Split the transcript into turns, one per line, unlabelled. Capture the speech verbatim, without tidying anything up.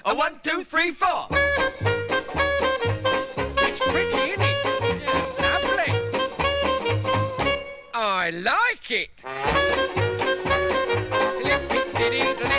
A one, two, three, four. It's pretty, isn't it? Yeah, lovely. I like it.